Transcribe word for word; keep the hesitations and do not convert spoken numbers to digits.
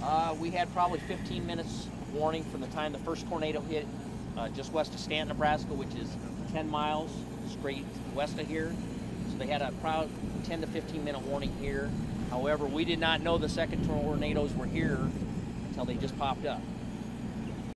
Uh, we had probably fifteen minutes warning from the time the first tornado hit uh, just west of Stanton, Nebraska, which is ten miles straight west of here. So they had a proud ten to fifteen minute warning here. However, we did not know the second tornadoes were here until they just popped up.